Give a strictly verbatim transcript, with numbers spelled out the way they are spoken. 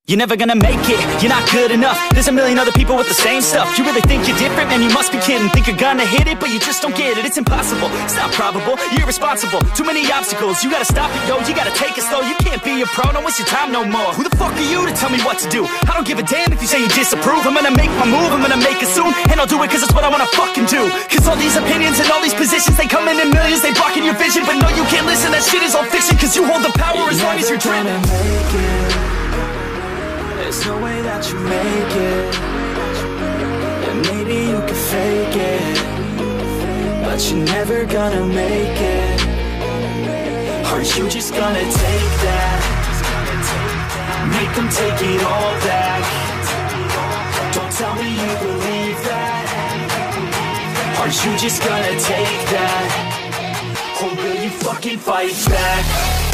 You're never gonna make it, you're not good enough. There's a million other people with the same stuff. You really think you're different? Man, you must be kidding. Think you're gonna hit it, but you just don't get it. It's impossible, it's not probable, you're irresponsible. Too many obstacles, you gotta stop it, yo. You gotta take it slow, you can't be a pro. Don't waste your time no more. Who the fuck are you to tell me what to do? I don't give a damn if you say you disapprove. I'm gonna make my move, I'm gonna make it soon. And I'll do it cause it's what I wanna fucking do. Cause all these opinions and all these positions, they come in in millions, they blocking your vision. But no, you can't listen, that shit is all fiction. Cause you hold the power as long as you're dreaming. There's no way that you make it. And maybe you can fake it, but you're never gonna make it. Aren't you just gonna take that? Make them take it all back. Don't tell me you believe that. Aren't you just gonna take that? Or will you fucking fight back?